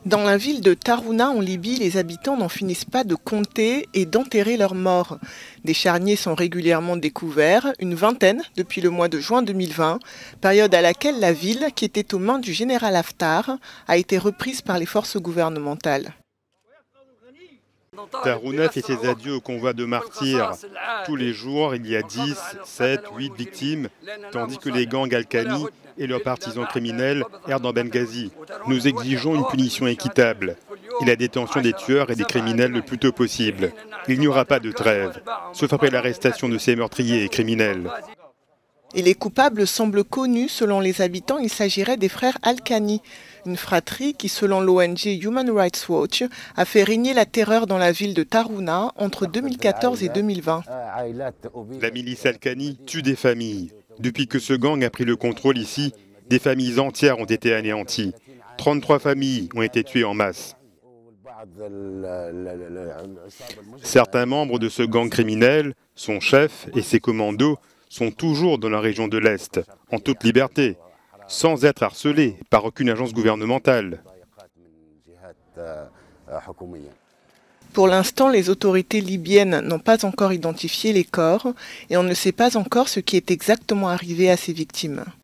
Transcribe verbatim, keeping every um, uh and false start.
Dans la ville de Tarhouna en Libye, les habitants n'en finissent pas de compter et d'enterrer leurs morts. Des charniers sont régulièrement découverts, une vingtaine depuis le mois de juin deux mille vingt, période à laquelle la ville, qui était aux mains du général Haftar, a été reprise par les forces gouvernementales. Tarhouna fait ses adieux au convoi de martyrs. Tous les jours, il y a dix, sept, huit victimes, tandis que les gangs Al-Khani et leurs partisans criminels errent dans Benghazi. Nous exigeons une punition équitable et la détention des tueurs et des criminels le plus tôt possible. Il n'y aura pas de trêve, sauf après l'arrestation de ces meurtriers et criminels. Et les coupables semblent connus. Selon les habitants, il s'agirait des frères Al-Khani, une fratrie qui, selon l'O N G Human Rights Watch, a fait régner la terreur dans la ville de Tarhouna entre deux mille quatorze et deux mille vingt. La milice Al-Khani tue des familles. Depuis que ce gang a pris le contrôle ici, des familles entières ont été anéanties. trente-trois familles ont été tuées en masse. Certains membres de ce gang criminel, son chef et ses commandos, sont toujours dans la région de l'Est, en toute liberté, sans être harcelés par aucune agence gouvernementale. Pour l'instant, les autorités libyennes n'ont pas encore identifié les corps et on ne sait pas encore ce qui est exactement arrivé à ces victimes.